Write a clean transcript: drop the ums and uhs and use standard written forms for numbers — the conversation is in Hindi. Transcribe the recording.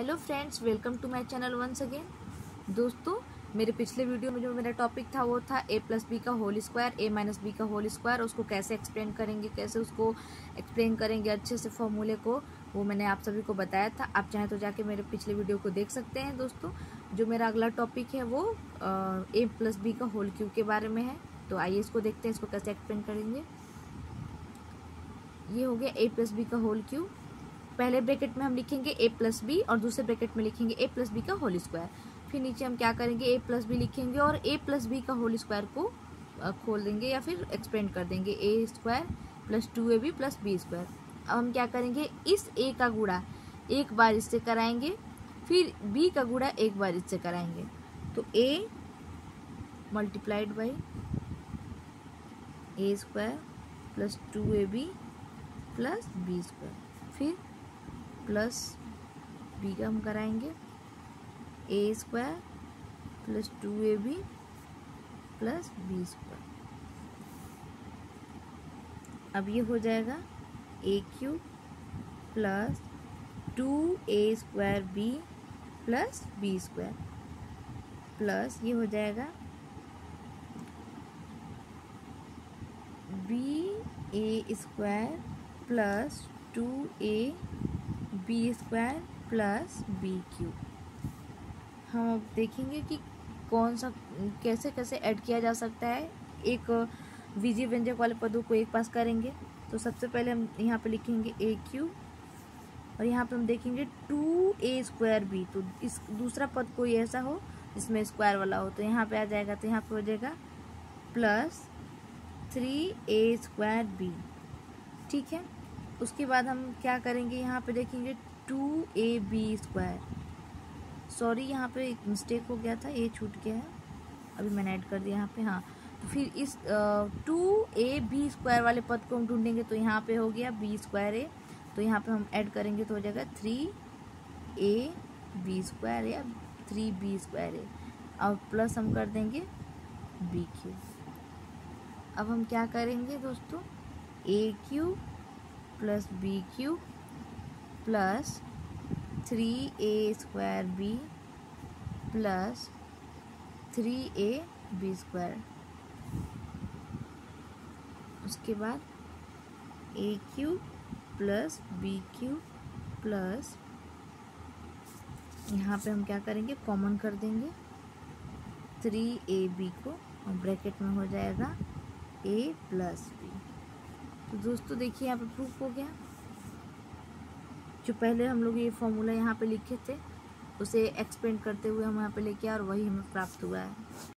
Hello friends, welcome to my channel once again. दोस्तों, मेरे पिछले वीडियो में जो मेरा टॉपिक था वो था a प्लस बी का whole square, a minus B का होल स्क्वायर। उसको कैसे एक्सप्लेन करेंगे, कैसे उसको एक्सप्लेन करेंगे अच्छे से फॉर्मूले को, वो मैंने आप सभी को बताया था। आप चाहें तो जाके मेरे पिछले वीडियो को देख सकते हैं। दोस्तों, जो मेरा अगला टॉपिक है वो a प्लस बी का होल क्यूब के बारे में है। तो आइए इसको देखते हैं, इसको कैसे एक्सप्लेन करेंगे। ये हो गया a प्लस बी का होल क्यूब। पहले ब्रैकेट में हम लिखेंगे a प्लस बी और दूसरे ब्रैकेट में लिखेंगे a प्लस बी का होल स्क्वायर। फिर नीचे हम क्या करेंगे, a प्लस बी लिखेंगे और a प्लस बी का होल स्क्वायर को खोल देंगे या फिर एक्सपेंड कर देंगे, a square plus 2ab plus B square. अब हम क्या करेंगे, इस a का गुणा एक बार इससे कराएंगे, फिर b का गुणा एक बार इससे कराएंगे। तो a multiplied by a square plus 2ab plus B square, फिर प्लस बी का हम कराएंगे a square plus 2ab plus B square. अब ये हो जाएगा a cube plus 2a square b plus B square, plus ये हो जाएगा ba square plus 2a B square plus B cube. हम अब देखेंगे कि कौन सा कैसे कैसे ऐड किया जा सकता है। एक विजीव व्यंजक वाले पदों को एक पास करेंगे। तो सबसे पहले हम यहाँ पे लिखेंगे a क्यूब और यहाँ पे हम देखेंगे 2a स्क्वायर बी। तो इस दूसरा पद कोई ऐसा हो जिसमें स्क्वायर वाला हो, तो यहाँ पे आ जाएगा। तो यहाँ पे हो जाएगा प्लस 3a स्क्वायर बी। ठीक है, उसके बाद हम क्या करेंगे, यहाँ पे देखेंगे 2ab स्क्वायर। सॉरी, यहाँ पे एक मिस्टेक हो गया था, ये छूट गया है, अभी मैंने ऐड कर दिया यहाँ पे। हाँ, तो फिर इस 2ab स्क्वायर वाले पद को हम ढूंढेंगे। तो यहाँ पे हो गया b स्क्वायर a, तो यहाँ पे हम ऐड करेंगे तो हो जाएगा 3ab स्क्वायर या 3b स्क्वायर a, और प्लस हम कर देंगे b क्यूब। अब हम क्या करेंगे दोस्तों, a cube plus B cube plus 3a square B plus 3ab square. उसके बाद a cube plus B cube plus, यहाँ पे हम क्या करेंगे, कॉमन कर देंगे 3ab को और ब्रैकेट में हो जाएगा a प्लस बी। तो दोस्तों देखिए, यहाँ पे प्रूफ हो गया। जो पहले हम लोग ये फॉर्मूला यहाँ पे लिखे थे उसे एक्सपेंड करते हुए हम यहाँ पे लेके आए और वही हमें प्राप्त हुआ है।